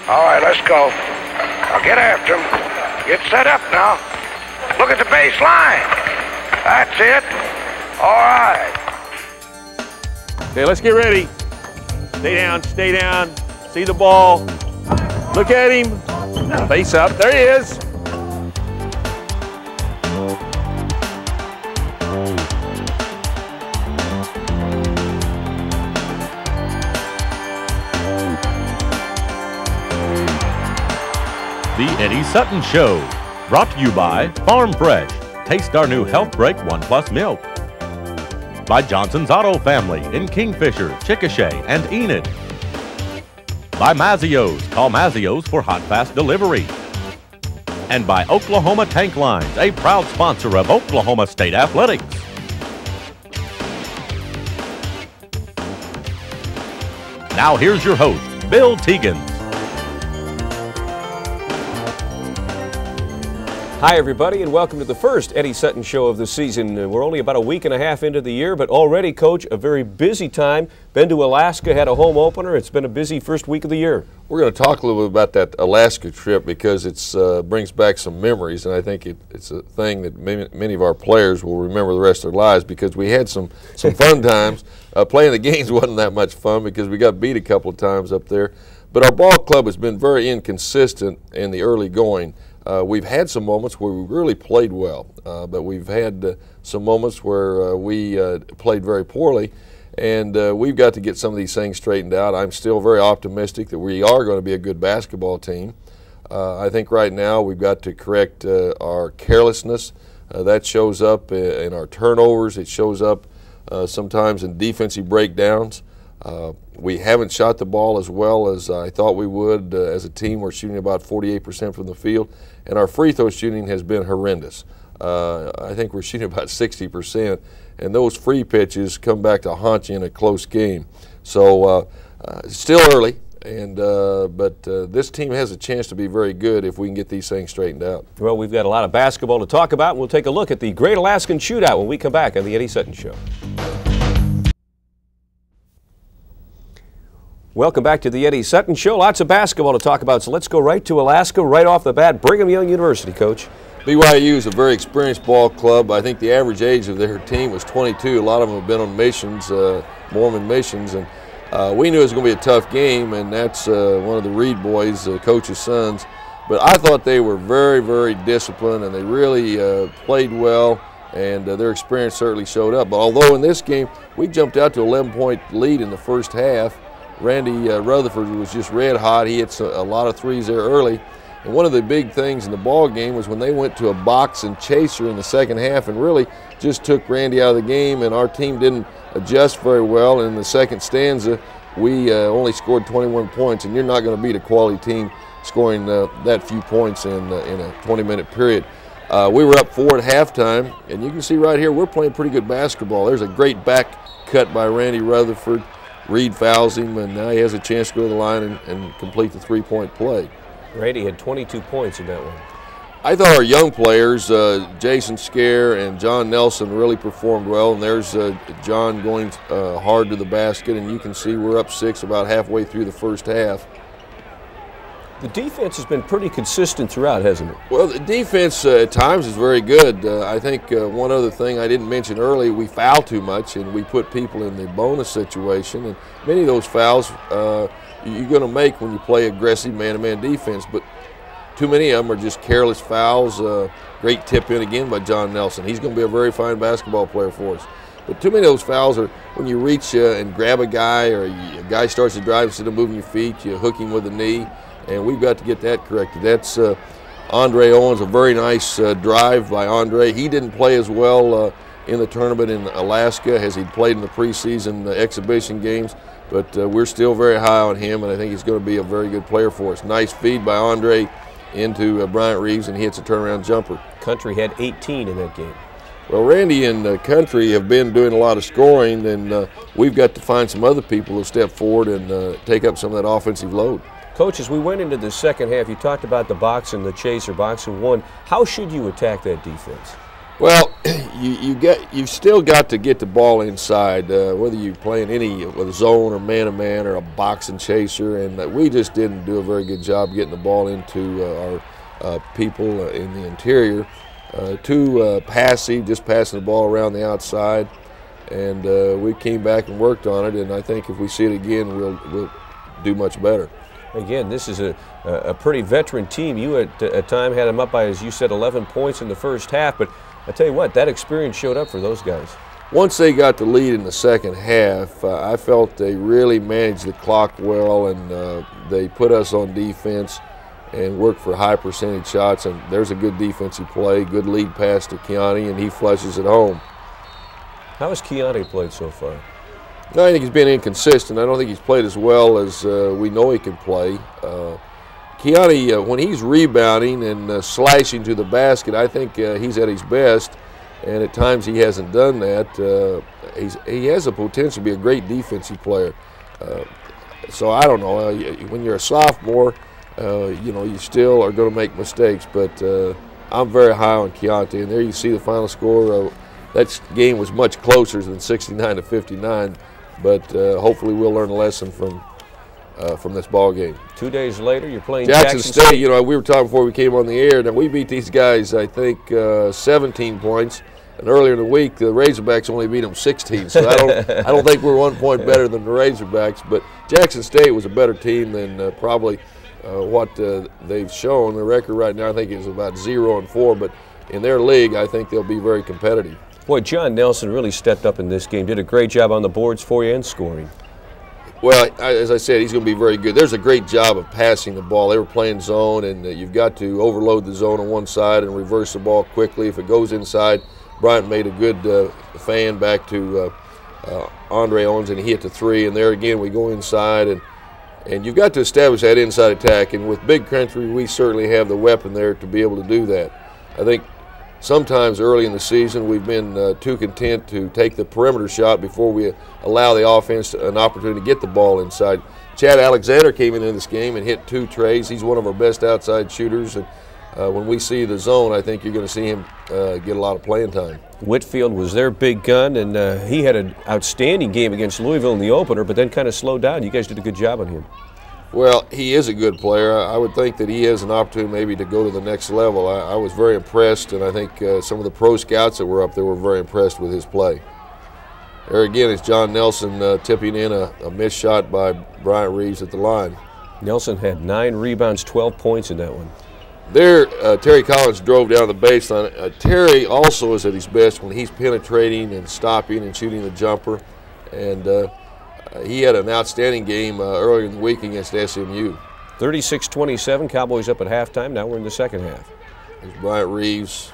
All right, let's go. Now get after him. Get set up now. Look at the baseline. That's it. All right. Okay, let's get ready. Stay down, stay down. See the ball. Look at him. Face up. There he is. The Eddie Sutton Show, brought to you by Farm Fresh. Taste our new Health Break 1+ milk. By Johnson's Auto Family in Kingfisher, Chickasha, and Enid. By Mazio's. Call Mazio's for hot, fast delivery. And by Oklahoma Tank Lines, a proud sponsor of Oklahoma State Athletics. Now here's your host, Bill Teegins. Hi, everybody, and welcome to the first Eddie Sutton Show of the season. We're only about a week and a half into the year, but already, Coach, a very busy time. Been to Alaska, had a home opener. It's been a busy first week of the year. We're going to talk a little bit about that Alaska trip because it brings back some memories, and I think it's a thing that many of our players will remember the rest of their lives because we had some fun times. Playing the games wasn't that much fun because we got beat a couple of times up there. But our ball club has been very inconsistent in the early going. We've had some moments where we really played well, but we've had some moments where we played very poorly, and we've got to get some of these things straightened out. I'm still very optimistic that we are going to be a good basketball team. I think right now we've got to correct our carelessness. That shows up in our turnovers. It shows up sometimes in defensive breakdowns. We haven't shot the ball as well as I thought we would as a team. We're shooting about 48% from the field, and our free throw shooting has been horrendous. I think we're shooting about 60%, and those free pitches come back to haunt you in a close game. So still early, and but this team has a chance to be very good if we can get these things straightened out. Well, we've got a lot of basketball to talk about, and we'll take a look at the Great Alaskan Shootout when we come back on the Eddie Sutton Show. Welcome back to the Eddie Sutton Show. Lots of basketball to talk about, so let's go right to Alaska right off the bat. Brigham Young University, Coach. BYU is a very experienced ball club. I think the average age of their team was 22. A lot of them have been on missions, Mormon missions, and we knew it was going to be a tough game, and that's one of the Reed boys, coach's sons. But I thought they were very, very disciplined, and they really played well, and their experience certainly showed up. But although in this game we jumped out to an 11-point lead in the first half, Randy Rutherford was just red hot. He hits a lot of threes there early. And one of the big things in the ball game was when they went to a box and chaser in the second half and really just took Randy out of the game, and our team didn't adjust very well. And in the second stanza, we only scored 21 points, and you're not going to beat a quality team scoring that few points in a 20-minute period. We were up 4 at halftime, and you can see right here we're playing pretty good basketball. There's a great back cut by Randy Rutherford. Reed fouls him, and now he has a chance to go to the line and complete the three-point play. Randy had 22 points in that one. I thought our young players, Jason Scare and John Nelson, really performed well, and there's John going hard to the basket, and you can see we're up 6 about halfway through the first half. The defense has been pretty consistent throughout, hasn't it? Well, the defense at times is very good. I think one other thing I didn't mention earlier, we foul too much and we put people in the bonus situation. And many of those fouls you're going to make when you play aggressive man-to-man defense, but too many of them are just careless fouls. Great tip in again by John Nelson. He's going to be a very fine basketball player for us. But too many of those fouls are when you reach and grab a guy, or a guy starts to drive instead of moving your feet, you hook him with a knee. And we've got to get that corrected. That's Andre Owens, a very nice drive by Andre. He didn't play as well in the tournament in Alaska as he'd played in the preseason exhibition games, but we're still very high on him, and I think he's going to be a very good player for us. Nice feed by Andre into Bryant Reeves, and he hits a turnaround jumper. Country had 18 in that game. Well, Randy and Country have been doing a lot of scoring, and we've got to find some other people to step forward and take up some of that offensive load. Coach, as we went into the second half, you talked about the box and the chaser, box and one. How should you attack that defense? Well, you've still got to get the ball inside, whether you're playing any with a zone or man-to-man or a box and chaser, and we just didn't do a very good job getting the ball into our people in the interior. Too passive, just passing the ball around the outside, and we came back and worked on it, and I think if we see it again, we'll do much better. Again, this is a pretty veteran team. You at a time had them up by, as you said, 11 points in the first half, but I tell you what, that experience showed up for those guys. Once they got the lead in the second half, I felt they really managed the clock well, and they put us on defense and worked for high percentage shots, and there's a good defensive play, good lead pass to Keontae, and he flushes it home. How has Keontae played so far? No, I think he's been inconsistent. I don't think he's played as well as we know he can play. Keontae, when he's rebounding and slashing to the basket, I think he's at his best, and at times he hasn't done that. He has the potential to be a great defensive player. So I don't know. When you're a sophomore, you still are going to make mistakes, but I'm very high on Keontae, and there you see the final score. That game was much closer than 69-59, but hopefully we'll learn a lesson from this ball game. 2 days later, you're playing Jackson State. You know, we were talking before we came on the air. Now we beat these guys, I think, 17 points, and earlier in the week the Razorbacks only beat them 16. So I don't think we're 1 point better than the Razorbacks. But Jackson State was a better team than probably what they've shown. The record right now, I think, is about 0-4. But in their league, I think they'll be very competitive. Boy, John Nelson really stepped up in this game. Did a great job on the boards for you and scoring. Well, as I said, he's going to be very good. There's a great job of passing the ball. They were playing zone, and you've got to overload the zone on one side and reverse the ball quickly. If it goes inside, Bryant made a good fan back to Andre Owens, and he hit the three. And there again, we go inside, and you've got to establish that inside attack. And with Big Country, we certainly have the weapon there to be able to do that. I think sometimes early in the season we've been too content to take the perimeter shot before we allow the offense an opportunity to get the ball inside. Chad Alexander came into this game and hit 2 trays. He's one of our best outside shooters, and when we see the zone, I think you're going to see him get a lot of playing time. Whitfield was their big gun, and he had an outstanding game against Louisville in the opener, but then kind of slowed down. You guys did a good job on him. Well, he is a good player. I would think that he has an opportunity maybe to go to the next level. I was very impressed, and I think some of the pro scouts that were up there were very impressed with his play. There again is John Nelson tipping in a missed shot by Bryant Reeves at the line. Nelson had 9 rebounds, 12 points in that one. There, Terry Collins drove down the baseline. Terry also is at his best when he's penetrating and stopping and shooting the jumper, and he had an outstanding game earlier in the week against SMU. 36-27, Cowboys up at halftime. Now we're in the second half. There's Bryant Reeves.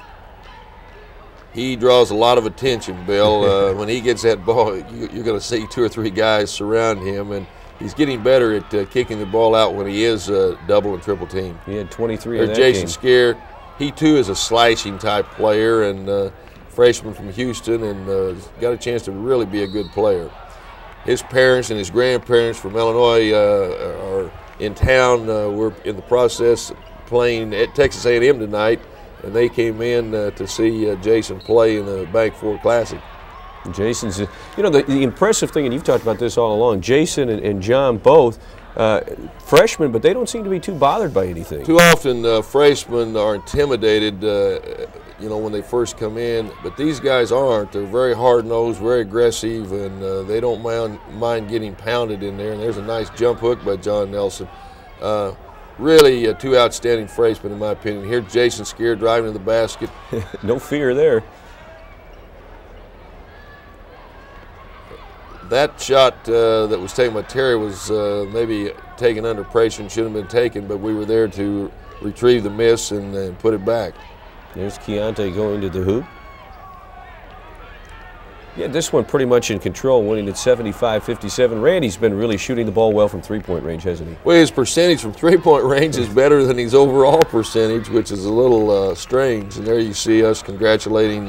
He draws a lot of attention, Bill. When he gets that ball, you're going to see 2 or 3 guys surround him, and he's getting better at kicking the ball out when he is double and triple team. He had 23 in that Jason game. Scare. He too is a slashing type player, and freshman from Houston, and got a chance to really be a good player. His parents and his grandparents from Illinois are in town. We're in the process of playing at Texas A&M tonight, and they came in to see Jason play in the Bank 4 Classic. Jason's, the impressive thing, and you've talked about this all along, Jason and John both freshmen, but they don't seem to be too bothered by anything. Too often freshmen are intimidated, when they first come in, but these guys aren't. They're very hard-nosed, very aggressive, and they don't mind getting pounded in there. And there's a nice jump hook by John Nelson. Really 2 outstanding freshmen, in my opinion. Here's Jason Scare driving to the basket. No fear there. That shot that was taken by Terry was maybe taken under pressure and shouldn't have been taken, but we were there to retrieve the miss and put it back. There's Keontae going to the hoop. Yeah, this one pretty much in control, winning at 75-57. Randy's been really shooting the ball well from three-point range, hasn't he? Well, his percentage from three-point range is better than his overall percentage, which is a little strange. And there you see us congratulating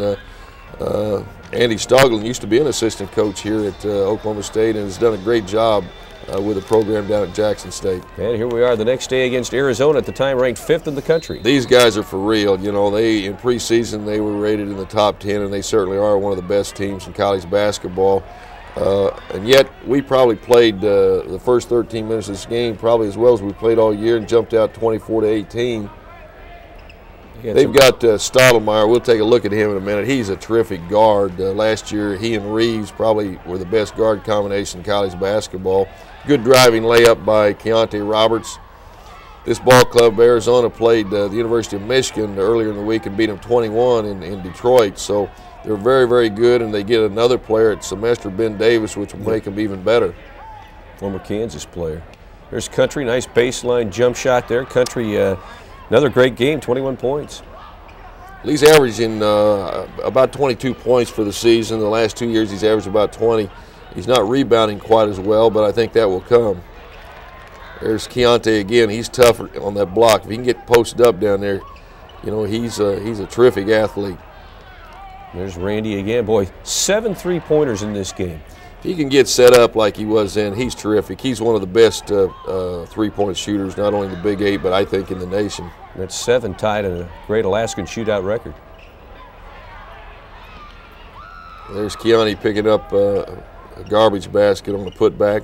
Andy Stoglin. Used to be an assistant coach here at Oklahoma State and has done a great job with a program down at Jackson State. And here we are the next day against Arizona, at the time ranked 5th in the country. These guys are for real. You know, in preseason they were rated in the top 10, and they certainly are one of the best teams in college basketball. And yet we probably played the first 13 minutes of this game probably as well as we played all year and jumped out 24-18. They've got Stottlemyre. We'll take a look at him in a minute. He's a terrific guard. Last year, he and Reeves probably were the best guard combination in college basketball. Good driving layup by Keontae Roberts. This ball club, Arizona, played the University of Michigan earlier in the week and beat them 21 in Detroit. So they're very, very good, and they get another player at semester, Ben Davis, which will make them even better. Former Kansas player. There's Country, nice baseline jump shot there. Country, another great game, 21 points. He's averaging about 22 points for the season. The last 2 years he's averaged about 20. He's not rebounding quite as well, but I think that will come. There's Keontae again. He's tough on that block. If he can get posted up down there, you know, he's a terrific athlete. There's Randy again. Boy, 7 3-pointers in this game. If he can get set up like he was in, he's terrific. He's one of the best 3-point shooters, not only in the Big 8, but I think in the nation. That's 7, tied in a Great Alaskan Shootout record. There's Keontae picking up a garbage basket on the putback.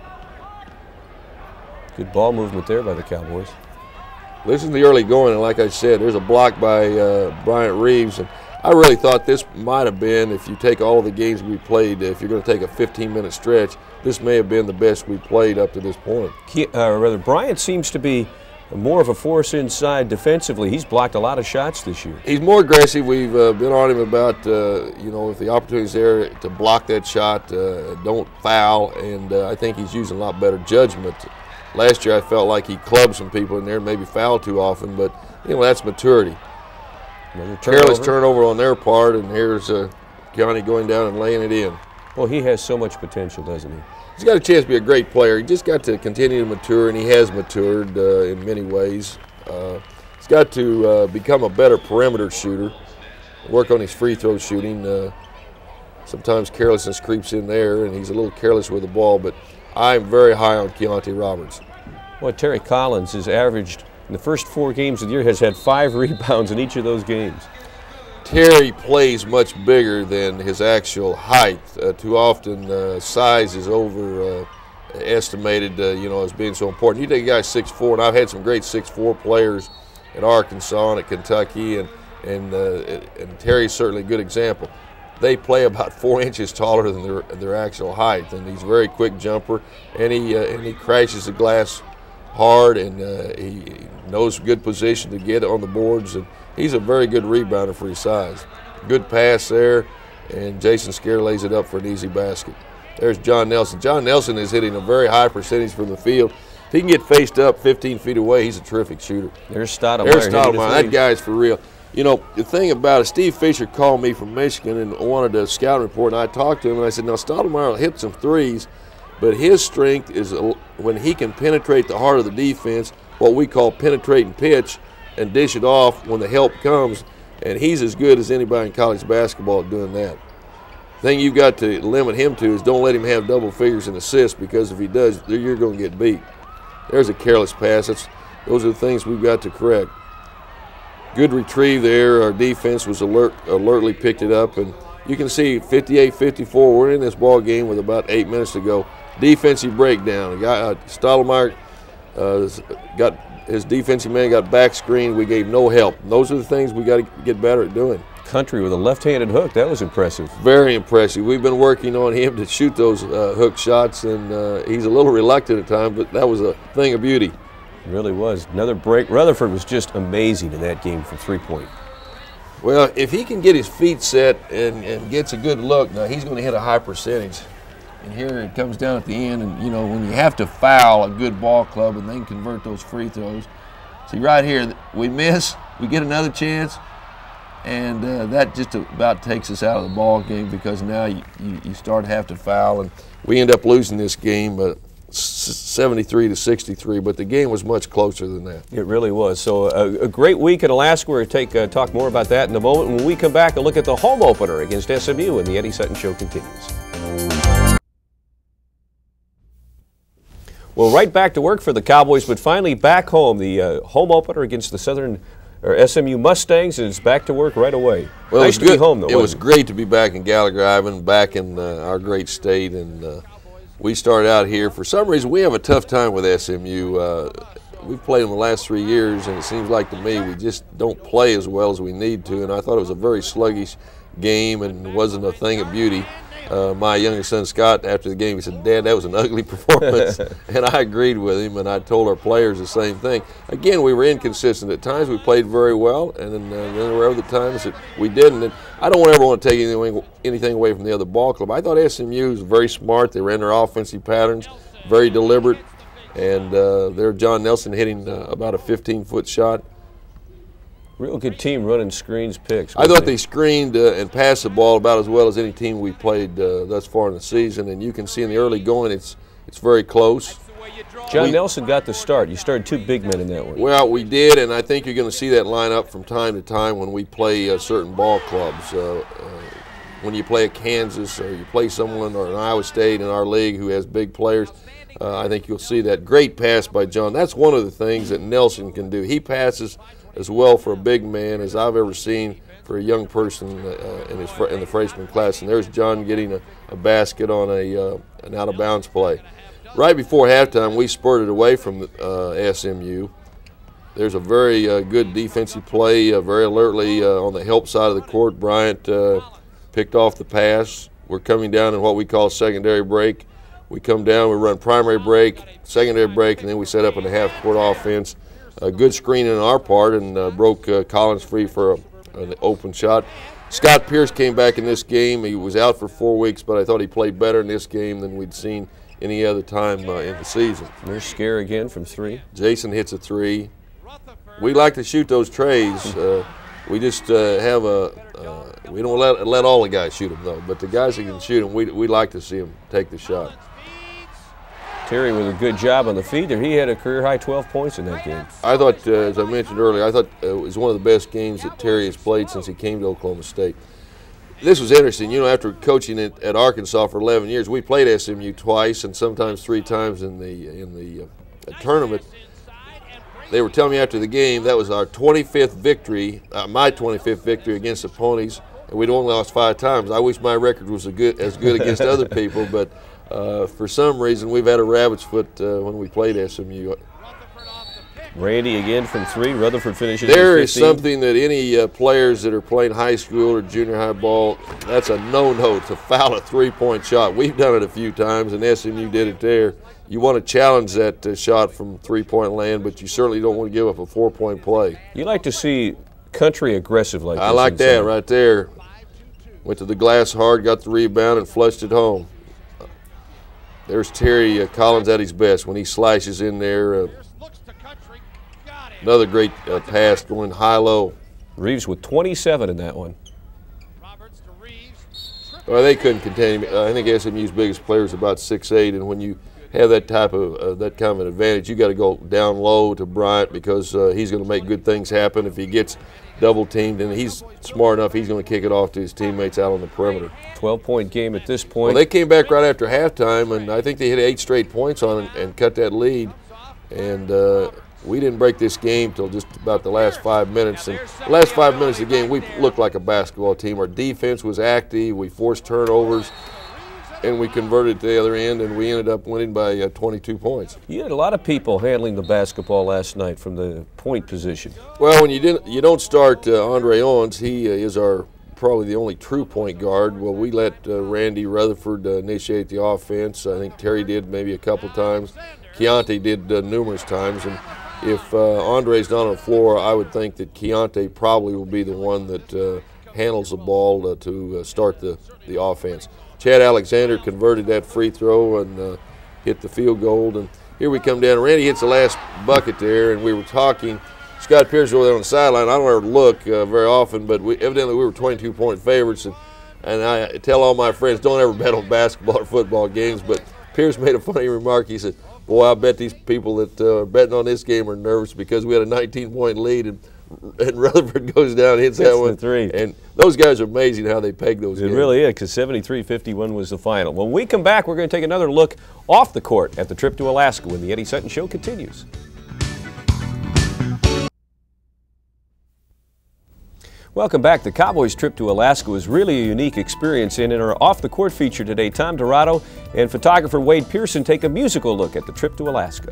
Good ball movement there by the Cowboys. Listen to the early going, and like I said, there's a block by Bryant Reeves. And I really thought this might have been, if you take all of the games we played, if you're going to take a 15-minute stretch, this may have been the best we played up to this point. Bryant seems to be more of a force inside defensively. He's blocked a lot of shots this year. He's more aggressive. We've been on him about, you know, if the opportunity's there to block that shot, don't foul, and I think he's using a lot better judgment. Last year I felt like he clubbed some people in there, maybe fouled too often, but, you know, that's maturity. Careless turnover on their part, and here's Keontae going down and laying it in. Well, he has so much potential, doesn't he? He's got a chance to be a great player. He just got to continue to mature, and he has matured in many ways. He's got to become a better perimeter shooter, work on his free throw shooting. Sometimes carelessness creeps in there, and he's a little careless with the ball, but I'm very high on Keontae Roberts. Well, Terry Collins has averaged, in the first 4 games of the year, has had 5 rebounds in each of those games. Terry plays much bigger than his actual height. Too often size is overestimated, you know, as being so important. You take a guy 6'4", and I've had some great 6'4" players at Arkansas and at Kentucky, and Terry's certainly a good example. They play about 4 inches taller than their actual height, and he's a very quick jumper, and he crashes the glass hard, and he knows good position to get on the boards, and he's a very good rebounder for his size. Good pass there, and Jason Scare lays it up for an easy basket. There's John Nelson. John Nelson is hitting a very high percentage from the field. If he can get faced up 15 feet away, he's a terrific shooter. There's Stottlemyre. That guy's for real. You know, the thing about it, Steve Fisher called me from Michigan and wanted a scouting report, and I talked to him, and I said, now, Stottlemyre will hit some threes, but his strength is when he can penetrate the heart of the defense, what we call penetrate and pitch, and dish it off when the help comes, and he's as good as anybody in college basketball at doing that. The thing you've got to limit him to is don't let him have double figures in assists, because if he does, you're going to get beat. There's a careless pass. Those are the things we've got to correct. Good retrieve there. Our defense was alertly picked it up, and you can see 58-54. We're in this ball game with about 8 minutes to go. Defensive breakdown. Stottlemyre got his defensive man got back screen. We gave no help. And those are the things we got to get better at doing. Country with a left-handed hook. That was impressive. Very impressive. We've been working on him to shoot those hook shots, and he's a little reluctant at times, but that was a thing of beauty. It really was. Another break. Rutherford was just amazing in that game from 3-point. Well, if he can get his feet set and gets a good look, now he's going to hit a high percentage. And here it comes down at the end, and, you know, when you have to foul a good ball club and then convert those free throws. See, right here, we miss, we get another chance, and that just about takes us out of the ball game, because now you start to have to foul, and we end up losing this game 73-63, but the game was much closer than that. It really was. So a great week in Alaska. We're going to talk more about that in a moment. When we come back, a look at the home opener against SMU, and the Eddie Sutton Show continues. Well, right back to work for the Cowboys, but finally back home. The home opener against the SMU Mustangs, and it's back to work right away. Well, nice to be home, though. It was great to be back in Gallagher-Iba, back in our great state, and we started out here. For some reason, we have a tough time with SMU. We've played them the last 3 years, and it seems like to me we just don't play as well as we need to, and I thought it was a very sluggish game and wasn't a thing of beauty. My youngest son, Scott, after the game, he said, "Dad, that was an ugly performance." And I agreed with him, and I told our players the same thing. Again, we were inconsistent. At times we played very well, and then there were other times that we didn't. And I don't ever want to take anything away from the other ball club. I thought SMU was very smart. They ran their offensive patterns, very deliberate. And there, John Nelson hitting about a 15-foot shot. Real good team running screens, picks. I thought they screened and passed the ball about as well as any team we played thus far in the season. And you can see in the early going, it's very close. John Nelson got the start. You started 2 big men in that one. Well, we did, and I think you're going to see that line up from time to time when we play certain ball clubs. When you play at Kansas or you play someone or an Iowa State in our league who has big players, I think you'll see that great pass by John. That's one of the things that Nelson can do. He passes as well for a big man as I've ever seen for a young person in the freshman class. And there's John getting a basket on an out-of-bounds play. Right before halftime, we spurted away from SMU. There's a very good defensive play, very alertly on the help side of the court. Bryant picked off the pass. We're coming down in what we call secondary break. We come down, we run primary break, secondary break, and then we set up in a half-court offense. A good screen on our part and broke Collins free for an open shot. Scott Pierce came back in this game. He was out for 4 weeks, but I thought he played better in this game than we'd seen any other time in the season. There's Scare again from 3. Jason hits a 3. We like to shoot those trays. We just we don't let all the guys shoot them, though. But the guys that can shoot them, we like to see them take the shot. Terry with a good job on the feed there. He had a career-high 12 points in that game. I thought, as I mentioned earlier, I thought it was one of the best games that Terry has played since he came to Oklahoma State. This was interesting. You know, after coaching at Arkansas for 11 years, we played SMU twice and sometimes 3 times in the tournament. They were telling me after the game that was our 25th victory, my 25th victory against the Ponies, and we'd only lost 5 times. I wish my record was as good against other people, but for some reason we've had a rabbit's foot when we played SMU. Randy again from 3. Rutherford finishes There with 15. is something that any players that are playing high school or junior high ball, that's a no-no to foul a 3-point shot. We've done it a few times, and SMU did it there. You want to challenge that shot from 3-point land, but you certainly don't want to give up a 4-point play. You like to see country aggressive like this. I like that right there. Went to the glass hard, got the rebound, and flushed it home. There's Terry Collins at his best when he slashes in there. Another great pass going high-low. Reeves with 27 in that one. Well, they couldn't contain him. I think SMU's biggest player is about 6'8", and when you have that kind of an advantage, you got to go down low to Bryant because he's going to make good things happen. If he gets double-teamed, and he's smart enough, he's going to kick it off to his teammates out on the perimeter. 12-point game at this point. Well, they came back right after halftime, and I think they hit 8 straight points on it and cut that lead. And we didn't break this game till just about the last 5 minutes. And the last 5 minutes of the game, we looked like a basketball team. Our defense was active. We forced turnovers, and we converted to the other end, and we ended up winning by 22 points. You had a lot of people handling the basketball last night from the point position. Well, when you don't start Andre Owens, he is probably the only true point guard. Well, we let Randy Rutherford initiate the offense. I think Terry did maybe a couple times. Keontae did numerous times, and if Andre's not on the floor, I would think that Keontae probably will be the one that handles the ball to start the offense. Chad Alexander converted that free throw and hit the field goal. And here we come down. Randy hits the last bucket there, and we were talking. Scott Pierce over there on the sideline. I don't ever look very often, but evidently we were 22-point favorites. And I tell all my friends, don't ever bet on basketball or football games. But Pierce made a funny remark. He said, "Boy, I bet these people that are betting on this game are nervous because we had a 19-point lead, and and Rutherford goes down, hits that one. The three. And those guys are amazing how they peg those games. It really is, because 73-51 was the final. When we come back, we're going to take another look off the court at the trip to Alaska when the Eddie Sutton Show continues. Welcome back. The Cowboys' trip to Alaska was really a unique experience, and in our off-the-court feature today, Tom Dirato and photographer Wade Pearson take a musical look at the trip to Alaska.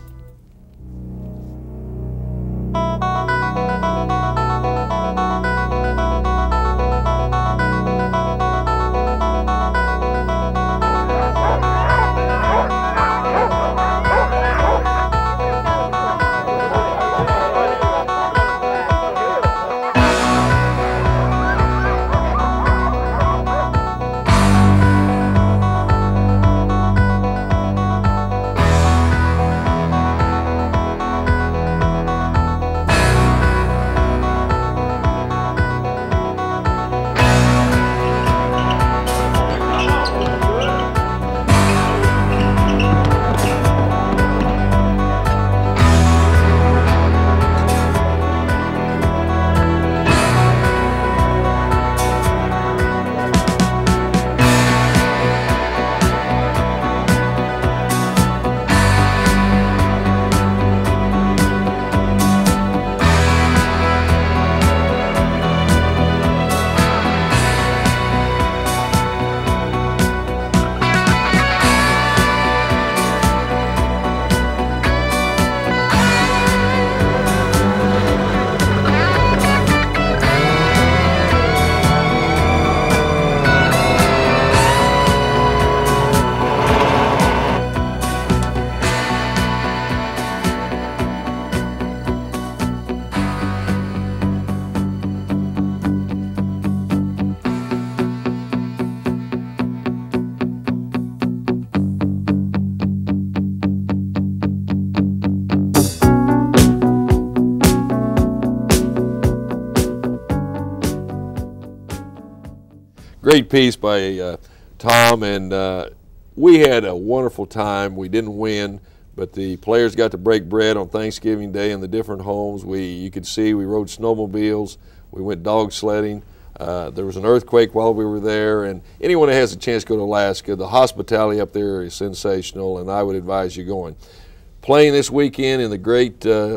Great piece by Tom, and we had a wonderful time. We didn't win, but the players got to break bread on Thanksgiving Day in the different homes. You could see we rode snowmobiles, we went dog sledding. There was an earthquake while we were there, and anyone that has a chance to go to Alaska, the hospitality up there is sensational, and I would advise you going. Playing this weekend in the great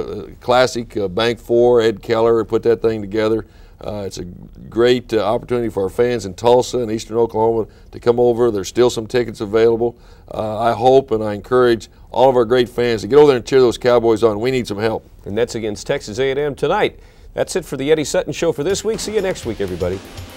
classic Bank 4, Ed Keller put that thing together. It's a great opportunity for our fans in Tulsa and Eastern Oklahoma to come over. There's still some tickets available. I hope and I encourage all of our great fans to get over there and cheer those Cowboys on. We need some help. And that's against Texas A&M tonight. That's it for the Eddie Sutton Show for this week. See you next week, everybody.